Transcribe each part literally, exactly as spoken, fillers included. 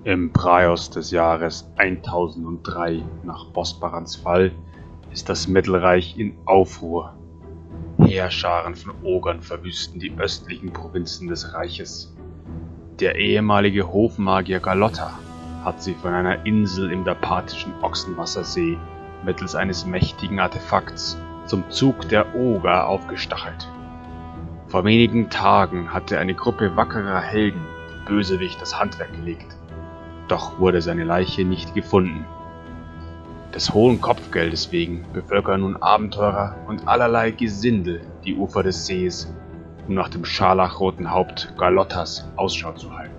Im Praios des Jahres eintausenddrei nach Bosbarans Fall ist das Mittelreich in Aufruhr. Heerscharen von Ogern verwüsten die östlichen Provinzen des Reiches. Der ehemalige Hofmagier Galotta hat sie von einer Insel im dapatischen Ochsenwassersee mittels eines mächtigen Artefakts zum Zug der Oger aufgestachelt. Vor wenigen Tagen hatte eine Gruppe wackerer Helden dem Bösewicht das Handwerk gelegt. Doch wurde seine Leiche nicht gefunden. Des hohen Kopfgeldes wegen bevölkern nun Abenteurer und allerlei Gesindel die Ufer des Sees, um nach dem scharlachroten Haupt Galottas Ausschau zu halten.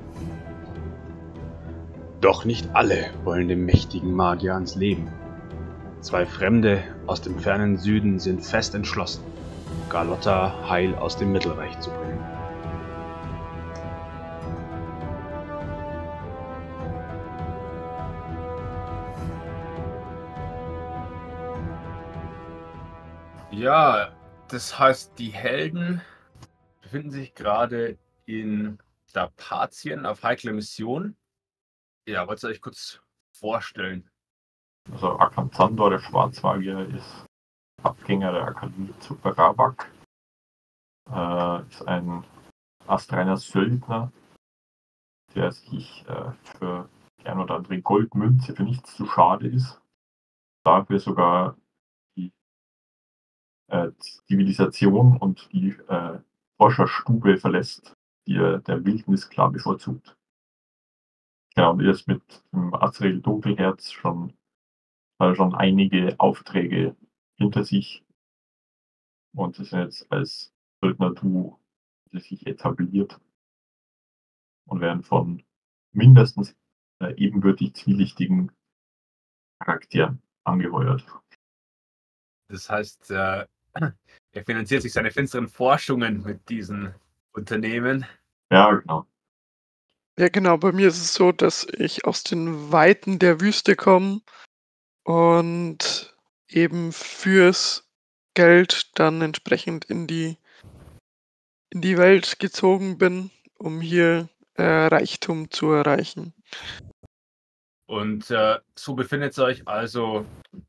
Doch nicht alle wollen dem mächtigen Magier ans Leben. Zwei Fremde aus dem fernen Süden sind fest entschlossen, Galotta heil aus dem Mittelreich zu bringen. Ja, das heißt, die Helden befinden sich gerade in Dapatien auf heikler Mission. Ja, wollt ihr euch kurz vorstellen? Also Akanzandor, der Schwarzmagier, ist Abgänger der Akademie zu Brabak. Äh, ist ein astreiner Söldner, der sich äh, für die ein oder andere Goldmünze für nichts zu schade ist. Dafür sogar die äh, Zivilisation und die äh, Forscherstube verlässt, die er der Wildnis klar bevorzugt. Genau, und er ist mit dem Azrael Dunkelherz schon, äh, schon einige Aufträge hinter sich und ist jetzt als Söldner-Duo sich etabliert und werden von mindestens äh, ebenbürtig zwielichtigen Charakteren angeheuert. Das heißt, äh, er finanziert sich seine finsteren Forschungen mit diesen Unternehmen. Ja, genau. Ja, genau. Bei mir ist es so, dass ich aus den Weiten der Wüste komme und eben fürs Geld dann entsprechend in die, in die Welt gezogen bin, um hier äh, Reichtum zu erreichen. Und äh, so befindet ihr euch also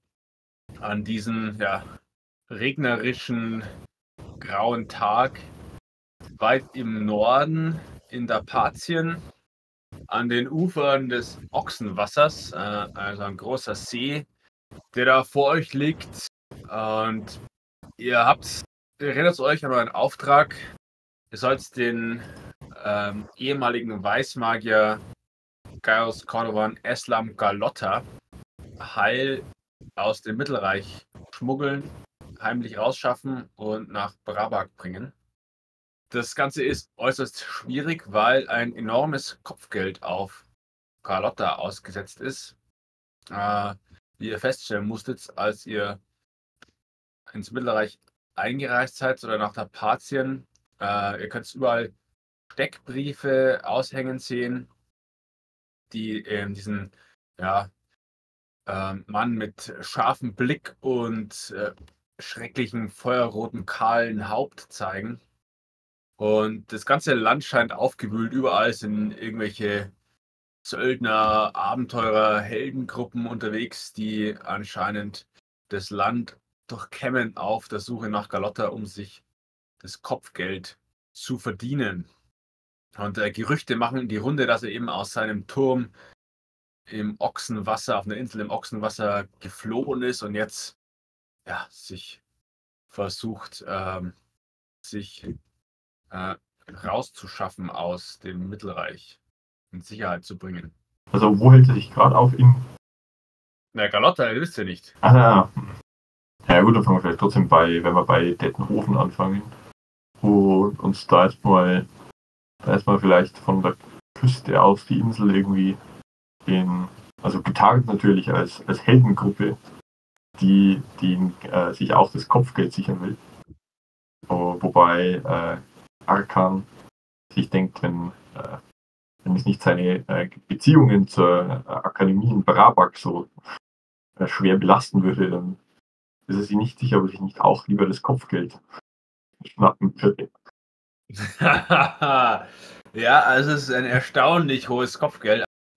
an diesem ja, regnerischen, grauen Tag weit im Norden in Dapatien an den Ufern des Ochsenwassers, äh, also ein großer See, der da vor euch liegt. Und ihr habt, ihr erinnert euch an euren Auftrag. Ihr sollt den ähm, ehemaligen Weißmagier Gaius Cordovan Eslam Galotta heil aus dem Mittelreich schmuggeln, heimlich rausschaffen und nach Brabak bringen. Das Ganze ist äußerst schwierig, weil ein enormes Kopfgeld auf Galotta ausgesetzt ist. Äh, wie ihr feststellen musstet, als ihr ins Mittelreich eingereist seid oder nach Dapatien. Äh, ihr könnt überall Steckbriefe aushängen sehen, die ähm, diesen ja, äh, Mann mit scharfem Blick und äh, schrecklichen feuerroten kahlen Haupt zeigen. Und das ganze Land scheint aufgewühlt. Überall sind irgendwelche Söldner, Abenteurer, Heldengruppen unterwegs, die anscheinend das Land durchkämmen auf der Suche nach Galotta, um sich das Kopfgeld zu verdienen. Und äh, Gerüchte machen die Runde, dass er eben aus seinem Turm im Ochsenwasser, auf einer Insel im Ochsenwasser geflohen ist und jetzt ja, sich versucht, ähm, sich äh, rauszuschaffen aus dem Mittelreich, in Sicherheit zu bringen. Also wo hält er sich gerade auf? In Na, Galotta, ihr wisst ja nicht. Ah, ja. Ja gut, dann fangen wir vielleicht trotzdem bei, wenn wir bei Dettenhofen anfangen. Und uns da erstmal da erstmal vielleicht von der Küste aus die Insel irgendwie den, also getarnt natürlich als, als Heldengruppe, die, die äh, sich auch das Kopfgeld sichern will. Oh, wobei äh, Arkan sich denkt, wenn, äh, wenn es nicht seine äh, Beziehungen zur äh, Akademie in Brabak so äh, schwer belasten würde, dann ist er sich nicht sicher, ob er sich nicht auch lieber das Kopfgeld schnappen würde. Ja, also es ist ein erstaunlich hohes Kopfgeld.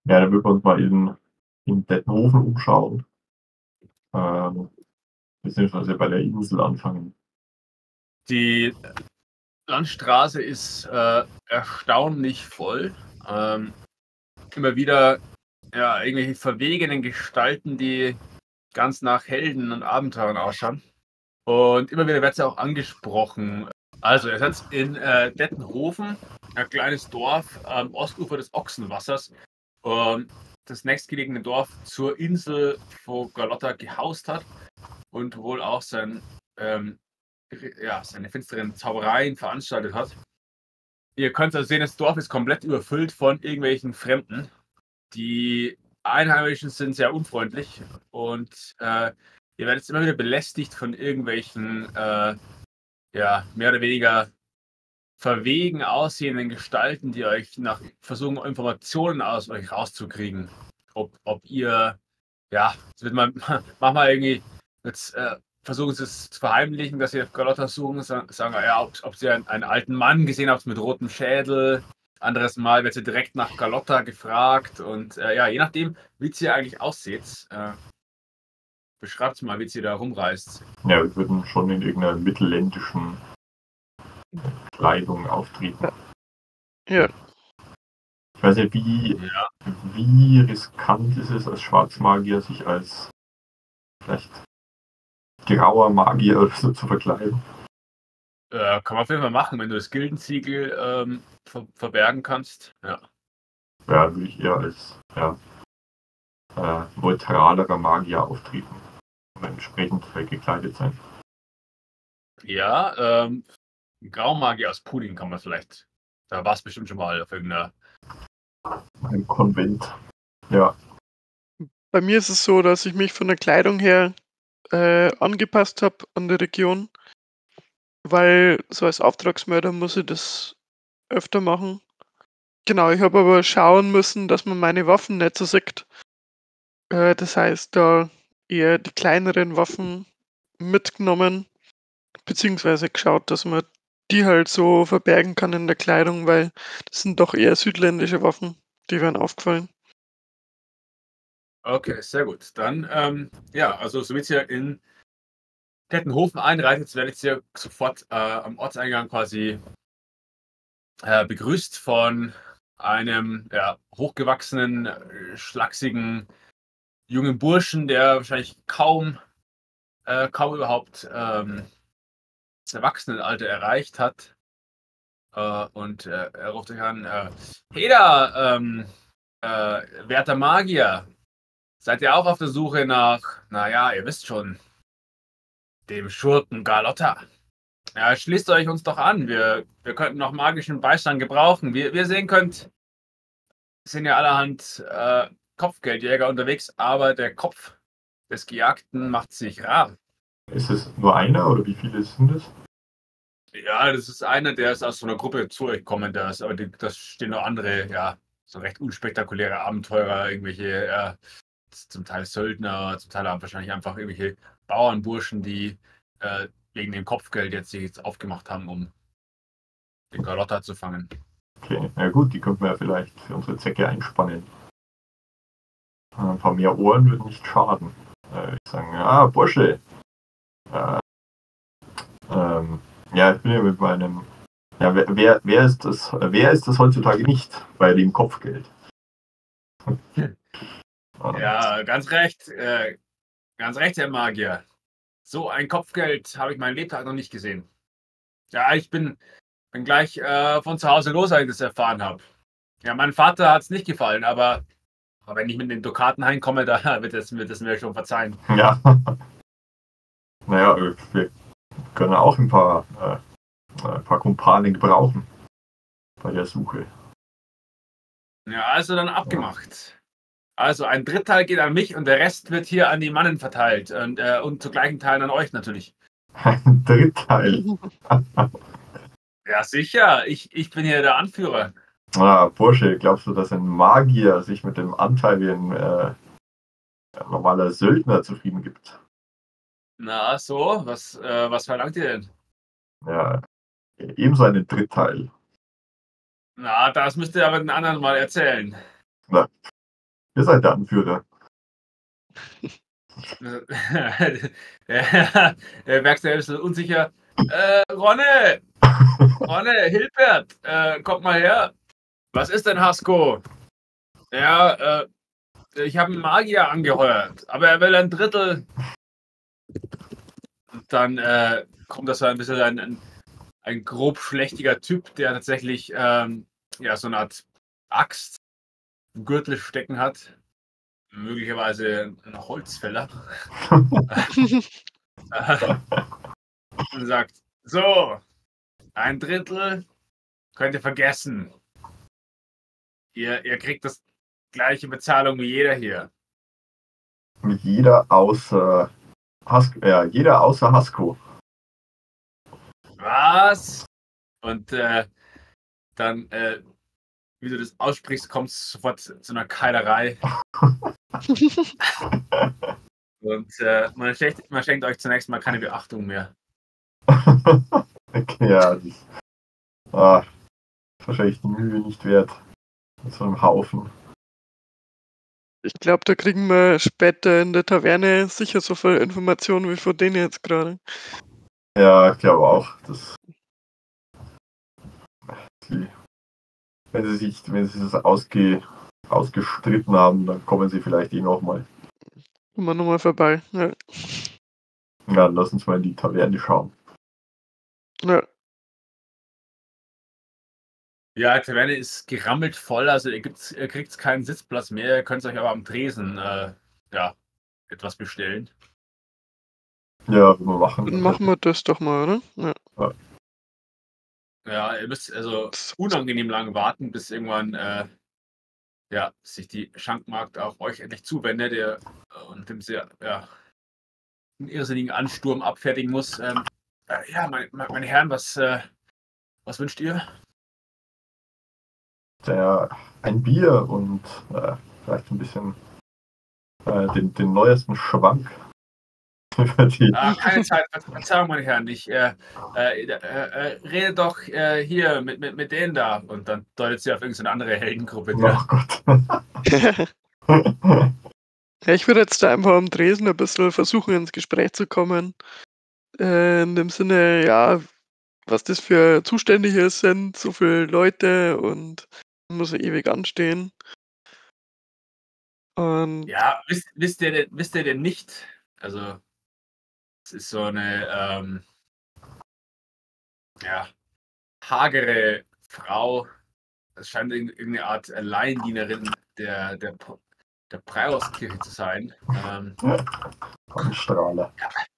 Ja, dann würden wir uns mal in, in Dettenhofen umschauen. Ähm, beziehungsweise bei der Insel anfangen. Die Landstraße ist äh, erstaunlich voll. Ähm, immer wieder ja, irgendwelche verwegenen Gestalten, die ganz nach Helden und Abenteuern ausschauen. Und immer wieder wird sie auch angesprochen. Also, ihr seid in äh, Dettenhofen, ein kleines Dorf am Ostufer des Ochsenwassers. Und das nächstgelegene Dorf zur Insel, wo Galotta gehaust hat und wohl auch sein, ähm, ja, seine finsteren Zaubereien veranstaltet hat. Ihr könnt also sehen, das Dorf ist komplett überfüllt von irgendwelchen Fremden. Die Einheimischen sind sehr unfreundlich und äh, ihr werdet immer wieder belästigt von irgendwelchen, äh, ja, mehr oder weniger verwegen aussehenden Gestalten, die euch nach versuchen, Informationen aus euch rauszukriegen. Ob, ob ihr, ja, jetzt wird man, mach mal irgendwie, jetzt äh, versuchen sie es zu verheimlichen, dass sie Galotta suchen, sagen, sagen ja, ob, ob sie einen, einen alten Mann gesehen habt mit rotem Schädel. Anderes Mal wird sie direkt nach Galotta gefragt und äh, ja, je nachdem, wie sie eigentlich aussieht, äh, beschreibt mal, wie sie da rumreist. Ja, wir würden schon in irgendeiner mittelländischen Kleidung auftreten. Ja. Ich weiß nicht, wie, Ja. wie riskant ist es als Schwarzmagier, sich als vielleicht grauer Magier oder so zu verkleiden. Äh, kann man auf jeden Fall machen, wenn du das Gildensiegel ähm, ver verbergen kannst. Ja. Ja, würde ich eher als ja, äh, neutralerer Magier auftreten und entsprechend gekleidet sein. Ja, ähm, Graumagier aus Pudding kann man vielleicht. Da war es bestimmt schon mal auf irgendeiner. Ein Konvent. Ja. Bei mir ist es so, dass ich mich von der Kleidung her äh, angepasst habe an die Region, weil so als Auftragsmörder muss ich das öfter machen. Genau, ich habe aber schauen müssen, dass man meine Waffen nicht so sieht. Äh, das heißt, da eher die kleineren Waffen mitgenommen, beziehungsweise geschaut, dass man die halt so verbergen kann in der Kleidung, weil das sind doch eher südländische Waffen, die werden aufgefallen. Okay, sehr gut. Dann, ähm, ja, also somit ihr in Dettenhofen einreitet, werdet ihr sofort äh, am Ortseingang quasi äh, begrüßt von einem ja, hochgewachsenen, äh, schlachsigen jungen Burschen, der wahrscheinlich kaum, äh, kaum überhaupt ähm, das Erwachsenenalter erreicht hat. Äh, und äh, er ruft euch an, äh, hey da, ähm, äh, werter Magier, seid ihr auch auf der Suche nach, naja, ihr wisst schon, dem Schurken Galotta? Ja, schließt euch uns doch an, wir, wir könnten noch magischen Beistand gebrauchen. Wie, wie ihr sehen könnt, sind ja allerhand äh, Kopfgeldjäger unterwegs, aber der Kopf des Gejagten macht sich rar. Ist es nur einer oder wie viele sind es? Ja, das ist einer, der ist aus so einer Gruppe zu euch gekommen, da ist, aber die, das stehen noch andere, ja, so recht unspektakuläre Abenteurer, irgendwelche, ja, zum Teil Söldner, zum Teil haben wahrscheinlich einfach irgendwelche Bauernburschen, die äh, wegen dem Kopfgeld jetzt sich jetzt aufgemacht haben, um den Galotta zu fangen. Okay, na gut, die könnten wir ja vielleicht für unsere Zwecke einspannen. Ein paar mehr Ohren würden nicht schaden. Äh, ich sage, ah, Bursche. Äh, ähm, ja, ich bin ja mit meinem. Ja, wer, wer, wer, ist das, wer ist das heutzutage nicht bei dem Kopfgeld? Ja, ganz recht, äh, ganz recht, Herr Magier. So ein Kopfgeld habe ich meinen Lebtag noch nicht gesehen. Ja, ich bin, bin gleich äh, von zu Hause los, als ich das erfahren habe. Ja, mein Vater hat es nicht gefallen, aber, aber wenn ich mit den Dukaten heimkomme, da wird es wird es mir schon verzeihen. Ja. Naja, wir können auch ein paar, äh, ein paar Kumpanen gebrauchen bei der Suche. Ja, also dann abgemacht. Also ein Dritteil geht an mich und der Rest wird hier an die Mannen verteilt und, äh, und zu gleichen Teilen an euch natürlich. Ein Dritteil. Ja, sicher. Ich, ich bin hier der Anführer. Ah, Bursche, glaubst du, dass ein Magier sich mit dem Anteil wie ein äh, normaler Söldner zufrieden gibt? Na, so, was, äh, was verlangt ihr denn? Ja, ebenso einen Dritteil. Na, das müsst ihr aber den anderen mal erzählen. Na, Ihr seid der Anführer. Er merkt selbst so unsicher. Äh, Ronne! Ronne, Hilbert! Äh, kommt mal her! Was ist denn Hasko? Ja, äh, ich habe einen Magier angeheuert, aber er will ein Drittel. Und dann äh, kommt das so ein bisschen ein, ein, ein grob schlechtiger Typ, der tatsächlich ähm, ja, so eine Art Axt im Gürtel stecken hat. Möglicherweise ein Holzfäller. Und sagt, so, ein Drittel könnt ihr vergessen. Ihr, ihr kriegt das gleiche Bezahlung wie jeder hier. Mit jeder außer Hasko, ja, jeder außer Hasko. Was? Und äh, dann, äh, wie du das aussprichst, kommt es sofort zu einer Keilerei. Und äh, man, schenkt, man schenkt euch zunächst mal keine Beachtung mehr. Okay, ja, das ist, ah, wahrscheinlich die Mühe nicht wert. Mit so einem Haufen. Ich glaube, da kriegen wir später in der Taverne sicher so viel Informationen wie von denen jetzt gerade. Ja, ich glaube auch, dass sie, wenn sie sich, wenn sie das ausge, ausgestritten haben, dann kommen sie vielleicht eh nochmal. Kommen wir nochmal vorbei. Ja. Ja, lass uns mal in die Taverne schauen. Ja. Ja, die Taverne ist gerammelt voll, also ihr, ihr kriegt keinen Sitzplatz mehr, ihr könnt euch aber am Tresen äh, ja, etwas bestellen. Ja, wenn wir machen. Dann machen wir das doch mal, oder? Ja. Ja. Ja, ihr müsst also unangenehm lange warten, bis irgendwann äh, ja, sich die Schankmarkt auf euch endlich zuwendet ihr, und dem sie ja, einen irrsinnigen Ansturm abfertigen muss. Ähm, äh, ja, meine, meine Herren, was, äh, was wünscht ihr? Der, ein Bier und äh, vielleicht ein bisschen äh, den, den neuesten Schwank. Über die. Ah, keine Zeit, Verzeihung, meine Herren. Ich äh, äh, äh, rede doch äh, hier mit, mit, mit denen da. Und dann deutet sie auf irgendeine andere Heldengruppe. Oh Gott. Ja, ich würde jetzt da einfach am Tresen ein bisschen versuchen, ins Gespräch zu kommen. Äh, in dem Sinne, ja, was das für Zuständige sind, so viele Leute und muss ja ewig anstehen. Und Ja, wisst, wisst, ihr denn, wisst ihr denn nicht? Also, es ist so eine ähm, ja, hagere Frau. Es scheint irgendeine Art Laiendienerin der, der, der Prioskirche zu sein. Ähm, Strahler.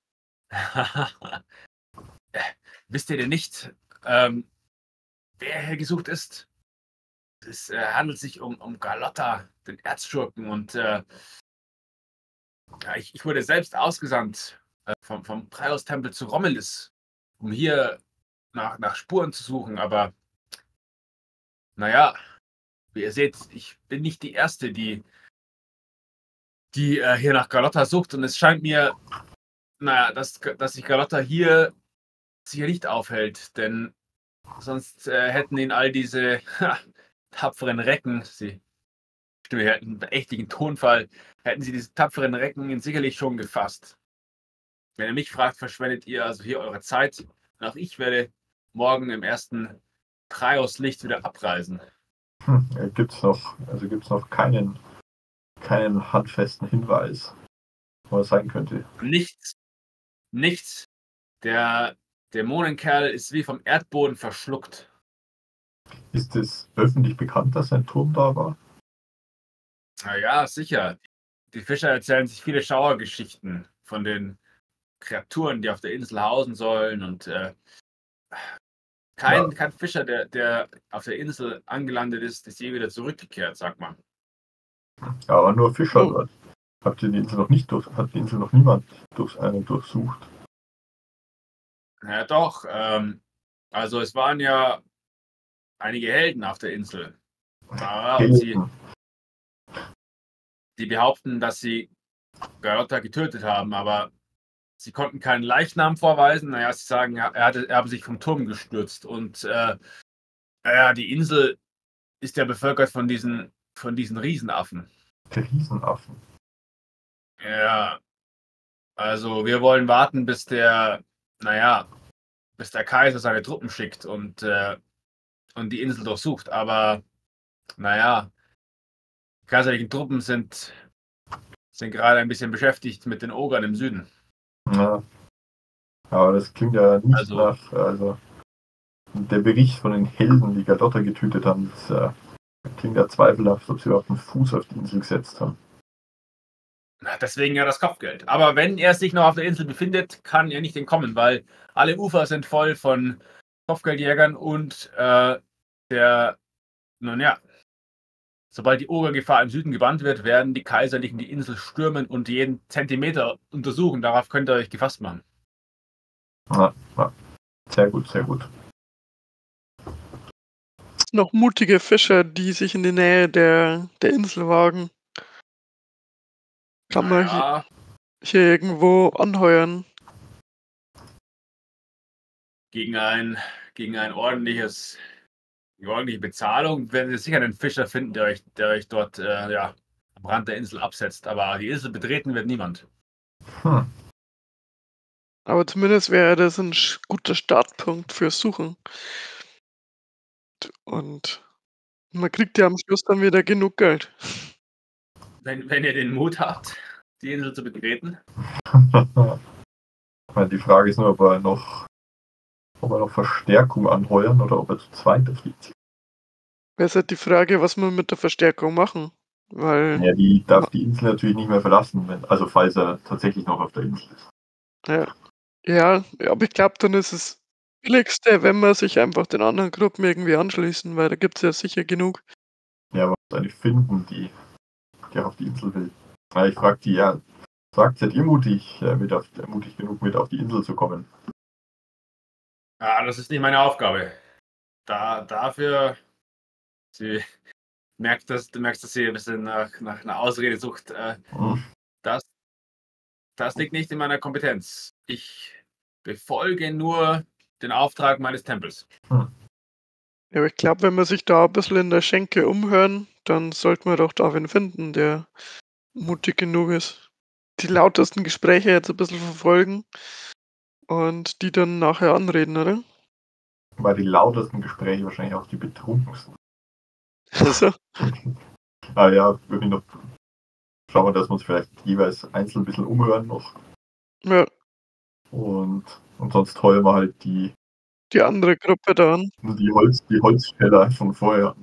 Wisst ihr denn nicht, ähm, wer hier gesucht ist? Es äh, handelt sich um, um Galotta, den Erzschurken. Und äh, ja, ich, ich wurde selbst ausgesandt äh, vom, vom Prios-Tempel zu Rommelis, um hier nach, nach Spuren zu suchen. Aber naja, wie ihr seht, ich bin nicht die Erste, die, die äh, hier nach Galotta sucht. Und es scheint mir, naja, dass, dass sich Galotta hier sicher nicht aufhält. Denn sonst äh, hätten ihn all diese ha, tapferen Recken, sie Stimme hätten einen verächtlichen Tonfall, hätten sie diese tapferen Recken ihn sicherlich schon gefasst. Wenn ihr mich fragt, verschwendet ihr also hier eure Zeit. Und auch ich werde morgen im ersten Prios-Licht wieder abreisen. Hm, ja, gibt's noch, also gibt's noch keinen, keinen handfesten Hinweis, wo es sein könnte. Nichts, nichts. Der Dämonenkerl ist wie vom Erdboden verschluckt. Ist es öffentlich bekannt, dass ein Turm da war? Na ja, sicher. Die Fischer erzählen sich viele Schauergeschichten von den Kreaturen, die auf der Insel hausen sollen. Und äh, kein, Ja. kein Fischer, der, der auf der Insel angelandet ist, ist je wieder zurückgekehrt, sagt man. Ja, aber nur Fischer Oh. dort. Habt ihr die Insel noch nicht durch, hat die Insel noch niemand durch, äh, durchsucht? Ja, doch. Ähm, also es waren ja einige Helden auf der Insel. Ja, und sie, Helden. die behaupten, dass sie Galotta getötet haben, aber sie konnten keinen Leichnam vorweisen. Naja, sie sagen, er, hatte, er habe sich vom Turm gestürzt. Und äh, naja, die Insel ist ja bevölkert von diesen, von diesen Riesenaffen. Der Riesenaffen. Ja, also wir wollen warten, bis der, naja, bis der Kaiser seine Truppen schickt und, äh, und die Insel durchsucht. Aber, naja, die kaiserlichen Truppen sind, sind gerade ein bisschen beschäftigt mit den Ogern im Süden. Ja. Aber das klingt ja nicht Also- nach, also der Bericht von den Helden, die Galotta getötet haben, das äh, klingt ja zweifelhaft, ob sie überhaupt einen Fuß auf die Insel gesetzt haben. Na, deswegen ja das Kopfgeld. Aber wenn er sich noch auf der Insel befindet, kann er nicht entkommen, weil alle Ufer sind voll von Kopfgeldjägern und äh, der, nun ja, sobald die Ogergefahr im Süden gebannt wird, werden die Kaiserlichen die Insel stürmen und jeden Zentimeter untersuchen. Darauf könnt ihr euch gefasst machen. Ja, ja. Sehr gut, sehr gut. Noch mutige Fischer, die sich in die Nähe der, der Insel wagen. Kann man hier, Ja, hier irgendwo anheuern. gegen ein, gegen ein ordentliches, eine ordentliche Bezahlung werden ihr sicher einen Fischer finden, der euch, der euch dort äh, ja, am Rand der Insel absetzt. Aber die Insel betreten wird niemand. Hm. Aber zumindest wäre das ein sch- guter Startpunkt fürs Suchen. Und man kriegt ja am Schluss dann wieder genug Geld. Wenn, wenn ihr den Mut habt, die Insel zu betreten. Ich meine, die Frage ist nur, ob wir noch, ob wir noch Verstärkung anheuern oder ob er zu zweit auf die Insel. Wäre jetzt halt die Frage, was wir mit der Verstärkung machen. Weil, Ja, die darf die Insel natürlich nicht mehr verlassen, wenn, also falls er tatsächlich noch auf der Insel ist. ja, ja, aber ich glaube, dann ist es billigste, wenn wir sich einfach den anderen Gruppen irgendwie anschließen, weil da gibt es ja sicher genug. Ja, aber eine finden, die, die auf die Insel will. Ja, ich frage die, ja, sagt, seid ihr mutig, äh, mit auf, mutig genug mit auf die Insel zu kommen? Ja, das ist nicht meine Aufgabe. Da, dafür, sie merkt, dass, du merkst, dass sie ein bisschen nach, nach einer Ausrede sucht. Äh, Hm. das, das liegt nicht in meiner Kompetenz. Ich befolge nur den Auftrag meines Tempels. Ja, aber ich glaube, wenn wir sich da ein bisschen in der Schenke umhören, dann sollten wir doch da wen finden, der mutig genug ist. Die lautesten Gespräche jetzt ein bisschen verfolgen und die dann nachher anreden, oder? Weil die lautesten Gespräche wahrscheinlich auch die betrunkensten. Also, Ah ja, würde ich noch schauen wir, dass wir uns vielleicht jeweils einzeln ein bisschen umhören noch. ja, Und, und sonst heuern wir halt die, die andere Gruppe da an. die, Holz, die Holzfäller von vorher.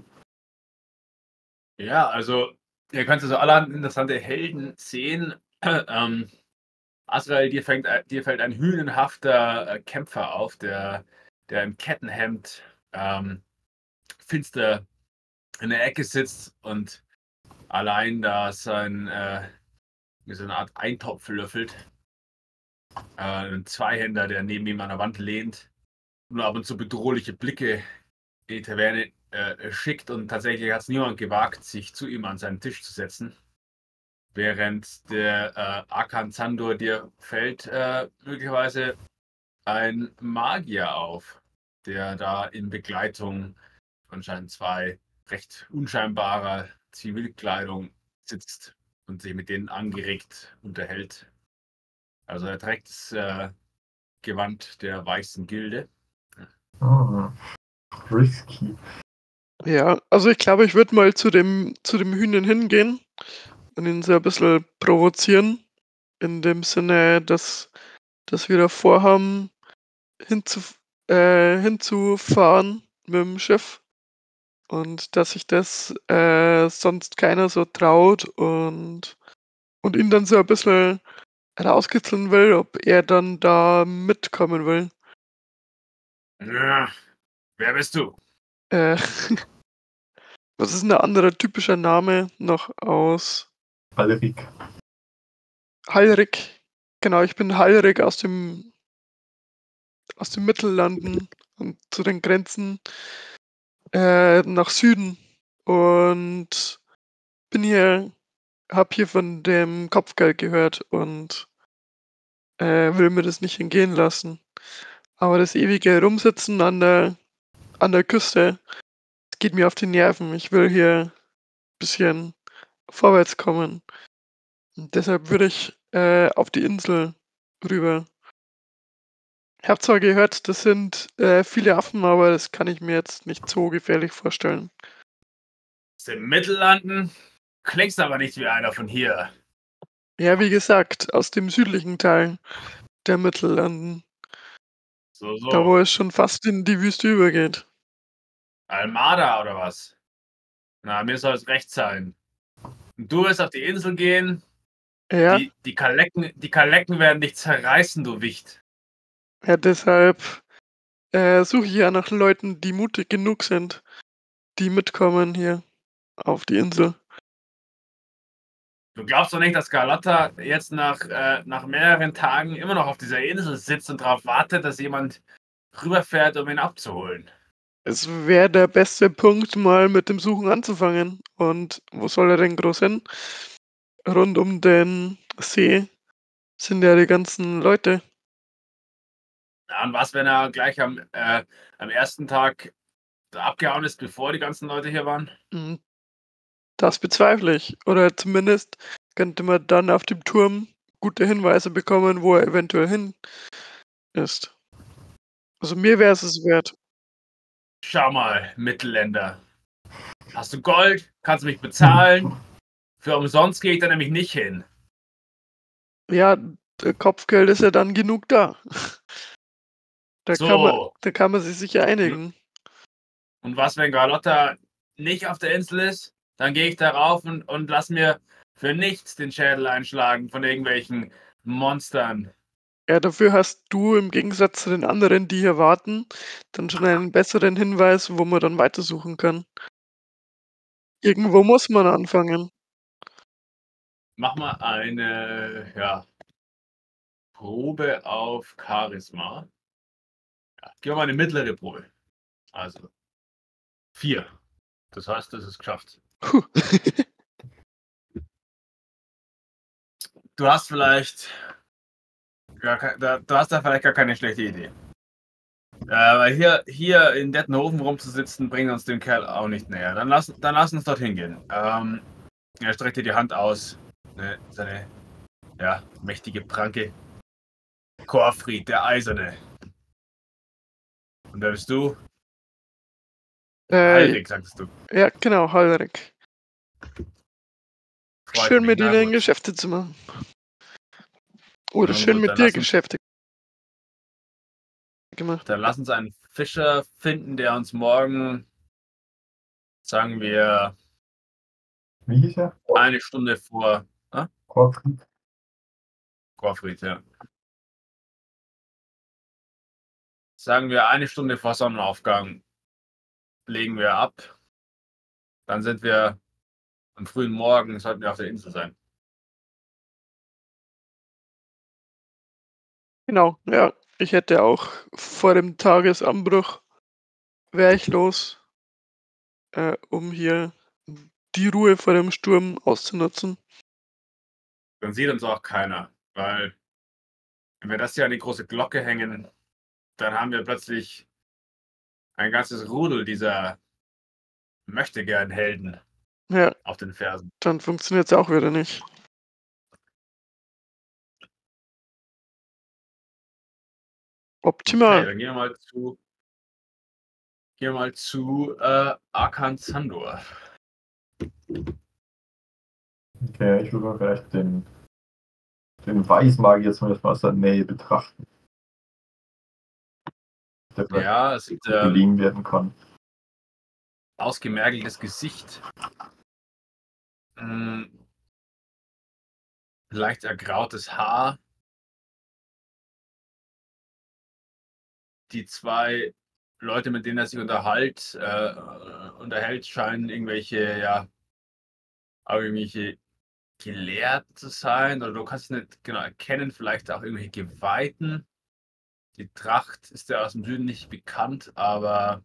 Ja, also ihr könnt also allerhand interessante Helden sehen. ähm, Azrael, dir, fängt, dir fällt ein hünenhafter äh, Kämpfer auf, der, der im Kettenhemd ähm, finster in der Ecke sitzt und allein da sein, äh, so eine Art Eintopf löffelt. Äh, ein Zweihänder, der neben ihm an der Wand lehnt und ab und zu bedrohliche Blicke in die Taverne äh, schickt, und tatsächlich hat es niemand gewagt, sich zu ihm an seinen Tisch zu setzen. Während der äh, Akan Zandor dir fällt äh, möglicherweise ein Magier auf, der da in Begleitung anscheinend zwei recht unscheinbarer Zivilkleidung sitzt und sich mit denen angeregt unterhält. Also er trägt das äh, Gewand der weißen Gilde. Ah, risky. Ja, also ich glaube, ich würde mal zu dem, zu dem Hühnen hingehen und ihn so ein bisschen provozieren. In dem Sinne, dass, dass wir da vorhaben, hinzuf äh, hinzufahren mit dem Schiff. Und dass sich das äh, sonst keiner so traut und, und ihn dann so ein bisschen rauskitzeln will, ob er dann da mitkommen will. Ja, wer bist du? Äh, was ist ein anderer typischer Name noch aus Alrik. Halrik? Genau, ich bin Halrik aus dem aus den Mittellanden und zu den Grenzen äh, nach Süden und bin hier, hab hier von dem Kopfgeld gehört und äh, will mir das nicht entgehen lassen. Aber das ewige Rumsitzen an der, an der Küste, das geht mir auf die Nerven. Ich will hier ein bisschen vorwärts kommen. Und deshalb würde ich äh, auf die Insel rüber. Ich habe zwar gehört, das sind äh, viele Affen, aber das kann ich mir jetzt nicht so gefährlich vorstellen. Im Mittellanden klingst aber nicht wie einer von hier. Ja, wie gesagt, aus dem südlichen Teil der Mittellanden, So, da wo so. es schon fast in die Wüste übergeht. Almada oder was? Na, mir soll es recht sein. Und du wirst auf die Insel gehen. Ja, Die, die, Kalecken, die Kalecken werden dich zerreißen, du Wicht. ja deshalb äh, suche ich ja nach Leuten, die mutig genug sind, die mitkommen hier auf die Insel. Du glaubst doch nicht, dass Carlotta jetzt nach, äh, nach mehreren Tagen immer noch auf dieser Insel sitzt und darauf wartet, dass jemand rüberfährt, um ihn abzuholen. Es wäre der beste Punkt, mal mit dem Suchen anzufangen. Und wo soll er denn groß hin? Rund um den See sind ja die ganzen Leute. Ja, und was, wenn er gleich am, äh, am ersten Tag abgehauen ist, bevor die ganzen Leute hier waren? Hm, Das bezweifle ich. Oder zumindest könnte man dann auf dem Turm gute Hinweise bekommen, wo er eventuell hin ist. Also mir wäre es es wert. Schau mal, Mittelländer. Hast du Gold? Kannst du mich bezahlen? Für umsonst gehe ich da nämlich nicht hin. Ja, der Kopfgeld ist ja dann genug da. Da, kann, man, So, da kann man sich sicher einigen. und was, wenn Carlotta nicht auf der Insel ist? Dann gehe ich darauf und, und lass mir für nichts den Schädel einschlagen von irgendwelchen Monstern. Ja, dafür hast du im Gegensatz zu den anderen, die hier warten, dann schon einen besseren Hinweis, wo man dann weitersuchen kann. Irgendwo muss man anfangen. Mach mal eine ja, Probe auf Charisma. Ja, gib mal eine mittlere Probe. Also vier. Das heißt, das ist geschafft. Puh. Du hast vielleicht gar kein, da, du hast da vielleicht gar keine schlechte Idee. Äh, weil hier, hier in Dettenhofen rumzusitzen, bringt uns den Kerl auch nicht näher. Dann lass, dann lass uns dorthin gehen. Ähm, er streckt dir die Hand aus. Ne, seine ja, mächtige Pranke. Korfried, der Eiserne. Und wer bist du? Äh, Heilig, sagtest du. ja, genau, Hallerik. Freut Schön mich. mit Na Ihnen gut. Geschäfte zu machen. Oder Na schön gut, mit dann dir lass uns- Geschäfte gemacht. Dann lass uns einen Fischer finden, der uns morgen, sagen wir, Wie hieß er? eine Stunde vor Gottfried. Korfried, ja. Sagen wir eine Stunde vor Sonnenaufgang legen wir ab. Dann sind wir am frühen Morgen, sollten wir auf der Insel sein. Genau, ja. Ich hätte auch vor dem Tagesanbruch wäre ich los, äh, um hier die Ruhe vor dem Sturm auszunutzen. Dann sieht uns auch keiner, weil wenn wir das hier an die große Glocke hängen, dann haben wir plötzlich ein ganzes Rudel dieser möchtegern Helden Ja, auf den Fersen. dann funktioniert es auch wieder nicht. Optimal. Okay, dann gehen wir mal zu, gehen wir mal zu äh, Arkan Zandor. Okay, ich würde mal vielleicht den, den Weißmagier jetzt mal aus der Nähe betrachten. Der vielleicht Ja, es sieht ähm, geliehen werden kann. ausgemergeltes Gesicht. Hm, leicht ergrautes Haar. Die zwei Leute, mit denen er sich unterhält, äh, unterhält, scheinen irgendwelche, ja, auch irgendwelche Gelehrten zu sein. Oder du kannst es nicht genau erkennen, vielleicht auch irgendwelche Geweihten. Die Tracht ist ja aus dem Süden nicht bekannt, aber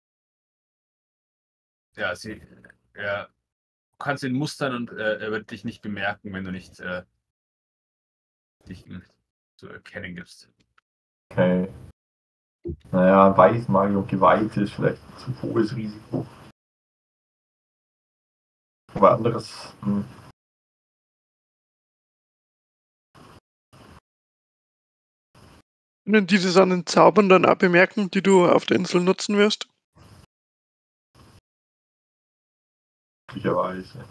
ja, sie, ja, du kannst ihn mustern und äh, er wird dich nicht bemerken, wenn du nicht äh, dich ihm zu erkennen gibst. Okay. Naja, Weißmagier und Geweihte ist vielleicht ein zu hohes Risiko. was anderes. Hm. Können die das an den Zaubern dann auch bemerken, die du auf der Insel nutzen wirst? Möglicherweise.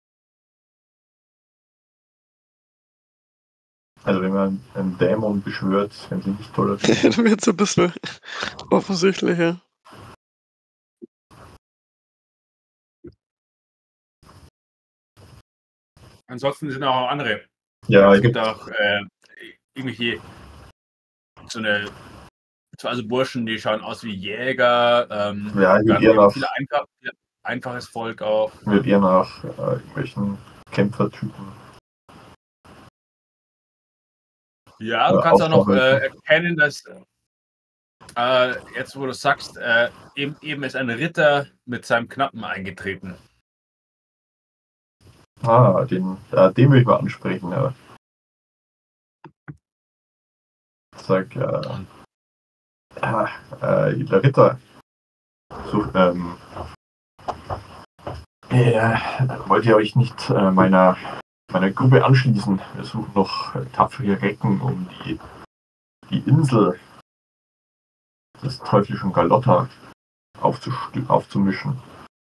Also wenn man einen Dämon beschwört, wenn sie nicht tolerieren. Dann wird es ein bisschen offensichtlicher. Ansonsten sind auch andere. Ja, Es gibt auch äh, irgendwelche so eine also Burschen, die schauen aus wie Jäger. Ähm, Ja, ich würde eher ganz nach, viel einfach, einfaches Volk auch. ich würd eher nach äh, irgendwelchen Kämpfertypen. Ja, du äh, kannst auch noch Ausdauer- äh, erkennen, dass äh, jetzt, wo du sagst, äh, eben, eben ist ein Ritter mit seinem Knappen eingetreten. Ah, den, äh, den will ich mal ansprechen. Ja. Sag, äh, Und ah, äh, der Ritter. So, ähm, äh, wollt ihr euch nicht äh, meiner, meiner Gruppe anschließen? Wir suchen noch äh, tapfere Recken, um die, die Insel des teuflischen Galotta aufzust- aufzumischen.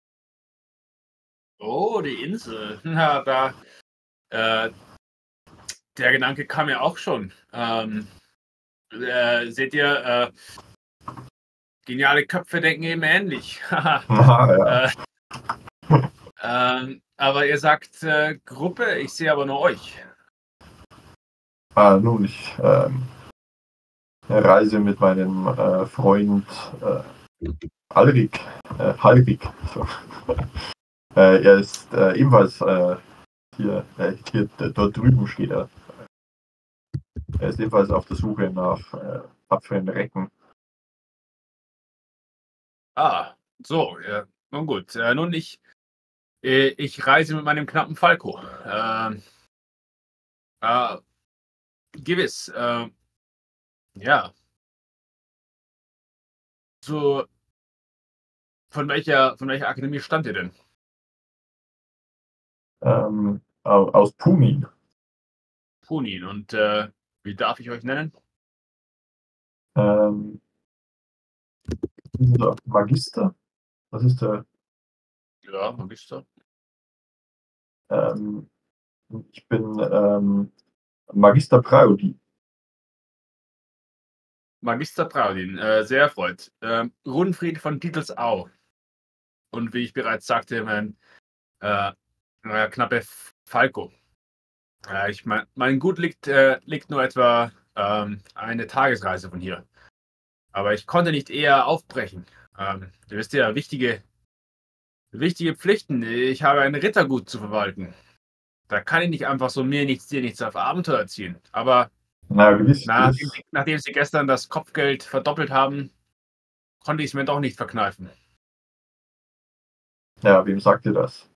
oh, die Insel. Ja, da, äh, der Gedanke kam ja auch schon. Ähm, äh, seht ihr, äh, geniale Köpfe denken eben ähnlich. Ah, ja. äh, ähm, aber ihr sagt äh, Gruppe, ich sehe aber nur euch. Ah, nun, ich ähm, reise mit meinem äh, Freund äh, Alrik, äh, Halrik. So. äh, er ist äh, ebenfalls äh, hier, äh, hier, dort drüben steht er. Er ist ebenfalls auf der Suche nach äh, tapferen Recken. Ah, so, ja. Nun gut. Äh, nun, ich, äh, ich reise mit meinem knappen Falco. Äh, äh, gewiss. Äh, ja. So, von welcher, von welcher Akademie stammt ihr denn? Ähm, au- aus Punin. Punin. Und äh, wie darf ich euch nennen? Ähm, unser Magister. Das ist der. Ja, Magister. Ähm, ich bin ähm, Magister Praudi. Magister Praudin, äh, sehr erfreut. Ähm, Runfried von Dietelsau. Und wie ich bereits sagte, mein äh, äh, knappe Falco. Äh, ich mein, mein Gut liegt, äh, liegt nur etwa ähm, eine Tagesreise von hier. Aber ich konnte nicht eher aufbrechen. Ähm, ihr wisst ja, wichtige, wichtige Pflichten. Ich habe ein Rittergut zu verwalten. Da kann ich nicht einfach so mir nichts, dir nichts auf Abenteuer ziehen. Aber Na, gewiss. nachdem, gewiss. nachdem sie gestern das Kopfgeld verdoppelt haben, konnte ich es mir doch nicht verkneifen. Ja, wem sagt ihr das?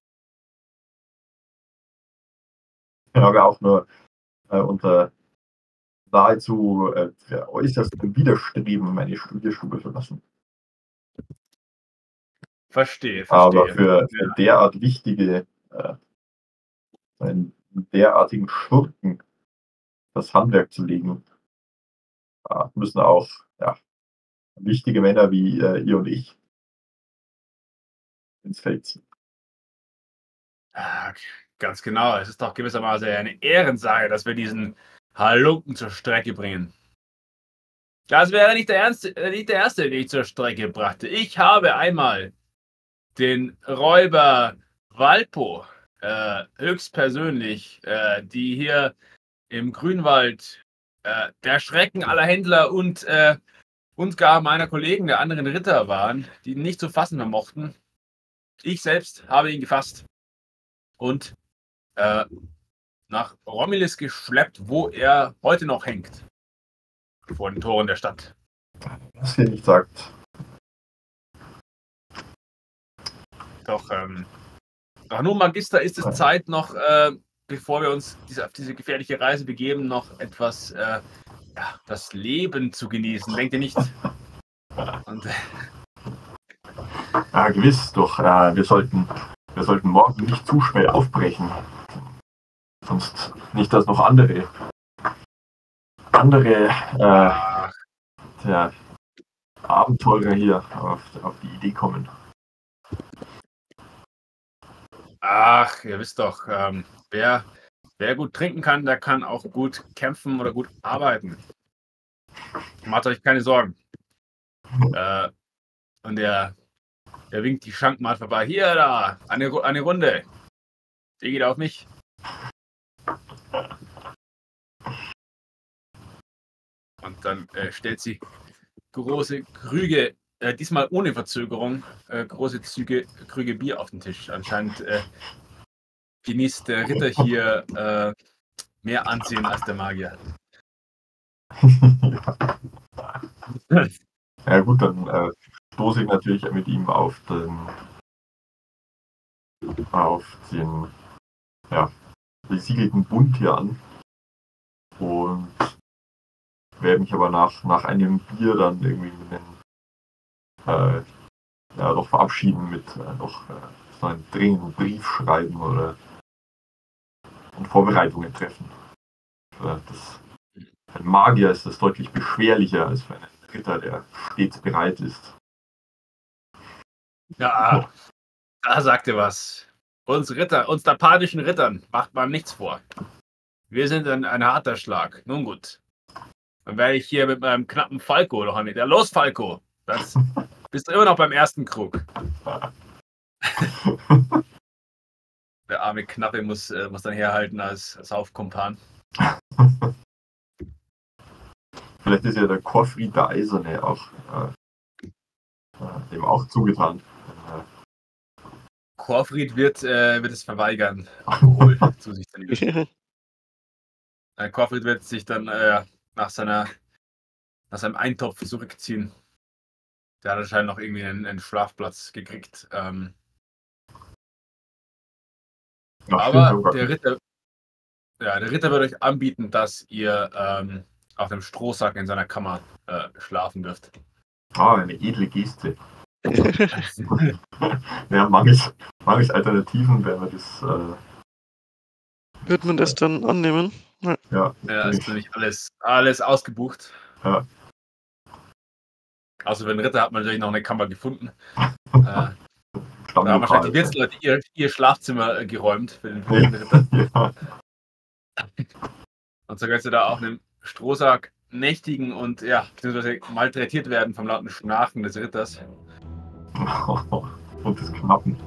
Ich habe auch nur äh, unter nahezu äh, äußerstem Widerstreben meine Studierstube verlassen. Verstehe, verstehe. Aber für, für Ja. derart wichtige, äh, einen derartigen Schurken das Handwerk zu legen, äh, müssen auch ja, wichtige Männer wie äh, ihr und ich ins Feld ziehen. Ah, ganz genau. Es ist doch gewissermaßen eine Ehrensache, dass wir diesen Halunken zur Strecke bringen. Das wäre nicht der, Ernste, äh, nicht der erste, den ich zur Strecke brachte. Ich habe einmal den Räuber Walpo äh, höchstpersönlich, äh, die hier im Grünwald äh, der Schrecken aller Händler und, äh, und gar meiner Kollegen, der anderen Ritter waren, die ihn nicht zu fassen vermochten. Ich selbst habe ihn gefasst und äh, nach Romulus geschleppt, wo er heute noch hängt. Vor den Toren der Stadt. Was ihr nicht sagt. Doch, ähm, doch nun, Magister, ist es Zeit noch, äh, bevor wir uns diese, auf diese gefährliche Reise begeben, noch etwas, äh, ja, das Leben zu genießen. Denkt ihr nicht? Und, äh, Ja, gewiss, doch. Äh, wir sollten, wir wir sollten morgen nicht zu schnell aufbrechen. Sonst nicht, dass noch andere, andere äh, der Abenteurer hier auf, auf die Idee kommen. Ach, ihr wisst doch, ähm, wer, wer gut trinken kann, der kann auch gut kämpfen oder gut arbeiten. Macht euch keine Sorgen. Äh, und der, der winkt die Schankmaat vorbei. Hier, da, eine, eine Runde. Die geht auf mich. Und dann äh, stellt sie große Krüge, äh, diesmal ohne Verzögerung, äh, große Züge, Krüge Bier auf den Tisch. Anscheinend äh, genießt der Ritter hier äh, mehr Ansehen als der Magier. Ja gut, dann äh, stoße ich natürlich mit ihm auf den auf den ja, besiegelten Bund hier an und werde mich aber nach, nach einem Bier dann irgendwie mit einem, äh, ja, noch verabschieden mit äh, noch äh, so einen dringenden Brief schreiben oder und Vorbereitungen treffen. Für das, für einen Magier ist das deutlich beschwerlicher als für einen Ritter, der stets bereit ist. Ja, da sagt ihr was. Uns Ritter, uns tapadischen Rittern macht man nichts vor. Wir sind ein, ein harter Schlag. Nun gut. Dann werde ich hier mit meinem knappen Falco noch mit. Ja, los, Falco! Das bist du immer noch beim ersten Krug. Der arme Knappe muss, äh, muss dann herhalten als, als Aufkumpan. Vielleicht ist ja der Korfried der Eiserne auch äh, äh, dem auch zugetan. Äh, Korfried wird, äh, wird es verweigern, Alkohol zu sich zu nehmen. Äh, Korfried wird sich dann äh, nach, seiner, nach seinem Eintopf zurückziehen. Der hat anscheinend noch irgendwie einen, einen Schlafplatz gekriegt. Ähm, ja, aber stimmt, der Ritter, ja, der Ritter wird euch anbieten, dass ihr ähm, auf dem Strohsack in seiner Kammer äh, schlafen dürft. Ah, eine edle Geste. Ja, mangels, mangels Alternativen wäre das. Äh, Wird man das dann annehmen? Ja. ja, Ja, ist nämlich alles, alles ausgebucht. Ja. Also für den Ritter hat man natürlich noch eine Kammer gefunden. äh, da haben wahrscheinlich die Wirtsleute ihr, ihr Schlafzimmer äh, geräumt für den, für den Ritter. Ja. Und so kannst du da auch einen Strohsack nächtigen und ja, beziehungsweise malträtiert werden vom lauten Schnarchen des Ritters. Und des Knappen.